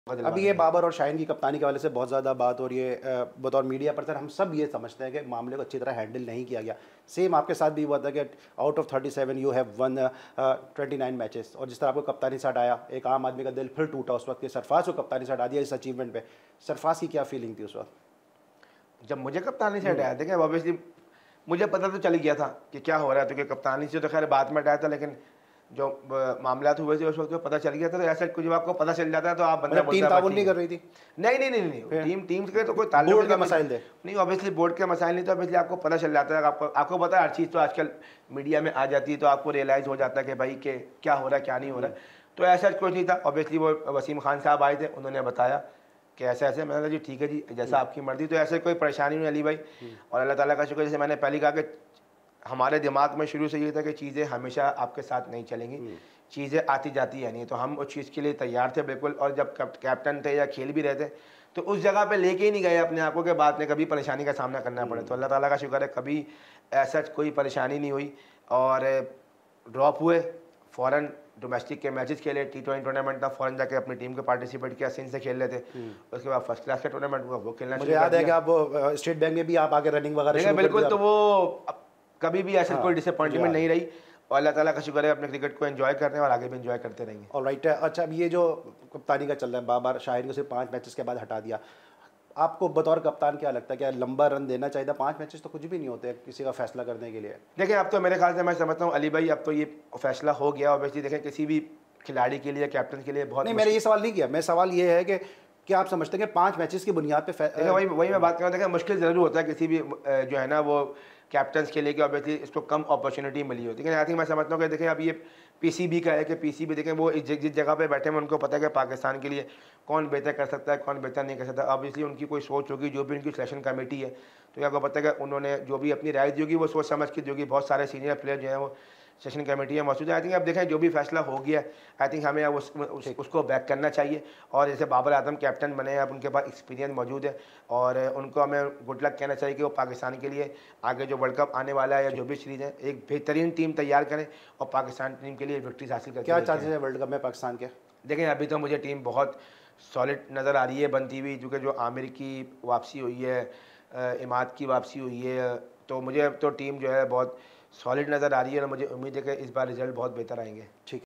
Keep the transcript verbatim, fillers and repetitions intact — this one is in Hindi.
अभी ये बाबर और शाहीन की कप्तानी के वाले से बहुत ज़्यादा बात हो रही है। बतौर मीडिया पर्सन हम सब ये समझते हैं कि मामले को अच्छी तरह हैंडल नहीं किया गया। सेम आपके साथ भी हुआ था कि out of thirty seven you have one twenty nine matches, और जिस तरह आपको कप्तानी से हटाया, एक आम आदमी का दिल फिर टूटा उस वक्त कि सरफराज को कप्तानी से हटा दिया इस अचीवमेंट पे। सरफराज की क्या फीलिंग थी उस वक्त जब मुझे कप्तानी से हटाया? देखिए ऑब्वियसली मुझे पता तो चल गया था कि क्या हो रहा है, तो कि कप्तानी से तो खैर बाद में हटाया था, लेकिन जो मामला हुए थे उस वक्त पता चल गया था। तो ऐसा कुछ जब आपको पता चल जाता है तो आप बंदा मतलब टीम ताउन नहीं कर रही थी? नहीं नहीं नहीं नहीं टीम टीम के तो कोई ताल्लुक बोर्ड के मसाइल थे? नहीं, ऑब्वियसली बोर्ड के मसाइल नहीं, तो ऑब्वियसली आपको पता चल जाता है। आपको आपको पता है हर चीज़ तो आजकल मीडिया में आ जाती है, तो आपको रियलाइज़ हो जाता है कि भाई के क्या हो रहा है क्या नहीं हो रहा है। तो ऐसा कुछ नहीं था। ऑब्वियसली वो वसीम खान साहब आए थे, उन्होंने बताया कि ऐसे ऐसे। मैंने कहा जी ठीक है जी, जैसा आपकी मर्जी। तो ऐसे कोई परेशानी नहीं अली भाई, और अल्लाह ताला का शुक्र। जैसे मैंने पहले कहा कि हमारे दिमाग में शुरू से ये था कि चीज़ें हमेशा आपके साथ नहीं चलेंगी, चीज़ें आती जाती है नहीं, तो हम उस चीज़ के लिए तैयार थे बिल्कुल। और जब कैप्टन थे या खेल भी रहे थे तो उस जगह पे लेके ही नहीं गए अपने आप को कि बाद में कभी परेशानी का सामना करना पड़े। तो अल्लाह ताला का शुक्र है कभी ऐसा कोई परेशानी नहीं हुई। और ड्रॉप हुए, फ़ौरन डोमेस्टिक के मैचेस खेले, टी ट्वेंटी टूर्नामेंट था, फ़ौरन जाके अपनी टीम को पार्टिसिपेट किया, सिंध से खेल रहे थे। उसके बाद फर्स्ट क्लास का टूर्नामेंट हुआ, वो खेलना मुझे याद है कि आप स्टेट बैंक में भी आप आगे रनिंग वगैरह शुरू कर बिल्कुल। तो वो कभी भी ऐसा हाँ, कोई डिसअपॉइंटमेंट नहीं रही, और अल्लाह ताला का शुक्र है अपने क्रिकेट को एंजॉय कर रहे हैं और आगे भी एंजॉय करते रहेंगे। और राइट है। अच्छा, अब ये जो कप्तानी का चल रहा है, बाबर शाहीन को सिर्फ पाँच मैचेस के बाद हटा दिया, आपको बतौर कप्तान क्या लगता है, क्या लंबा रन देना चाहिए था? पाँच मैचेस तो कुछ भी नहीं होते किसी का फैसला करने के लिए। देखिए अब तो मेरे ख्याल से मैं समझता हूँ अली भाई, अब तो ये फैसला हो गया। ऑब्वियसली देखें किसी भी खिलाड़ी के लिए, कैप्टन के लिए बहुत नहीं, मैंने ये सवाल नहीं किया। मैं सवाल ये है कि क्या आप समझते हैं कि पाँच मैचेस की बुनियाद पे देखिए वही वही मैं बात कर रहा था कि मुश्किल ज़रूर होता है किसी भी जो है ना वो कैप्टन्स के लिए कि ऑब्वियसली इसको कम अपॉर्चुनिटी मिली होती है। लेकिन आई थिंक मैं समझता हूँ कि देखें अब ये पीसीबी का है कि पीसीबी देखें वो जिस जगह पे बैठे हैं उनको पता है कि पाकिस्तान के लिए कौन बेहतर कर सकता है, कौन बेहतर नहीं कर सकता। ऑब्वियसली उनकी कोई सोच होगी, जो भी उनकी सिलेक्शन कमेटी है, तो आपको पता है कि उन्होंने जो भी अपनी राय दी होगी वो सोच समझ के दोगी। बहुत सारे सीनियर प्लेयर जो हैं वो सेशन कमेटी में मौजूद है। आई थिंक अब देखें जो भी फैसला हो गया, आई थिंक हमें अब उस, उस, उसको बैक करना चाहिए। और जैसे बाबर आजम कैप्टन बने हैं, अब उनके पास एक्सपीरियंस मौजूद है, और उनको हमें गुड लक कहना चाहिए कि वो पाकिस्तान के लिए आगे जो वर्ल्ड कप आने वाला है या जो भी सीरीज़ है, एक बेहतरीन टीम तैयार करें और पाकिस्तान टीम के लिए विक्ट्रीज हासिल करें। क्या चांसेस है वर्ल्ड कप में पाकिस्तान के? देखें अभी तो मुझे टीम बहुत सॉलिड नज़र आ रही है बनती हुई, क्योंकि जो आमिर की वापसी हुई है, इमाद की वापसी हुई है, तो मुझे अब तो टीम जो है बहुत सॉलिड नज़र आ रही है, और मुझे उम्मीद है कि इस बार रिजल्ट बहुत बेहतर आएंगे। ठीक।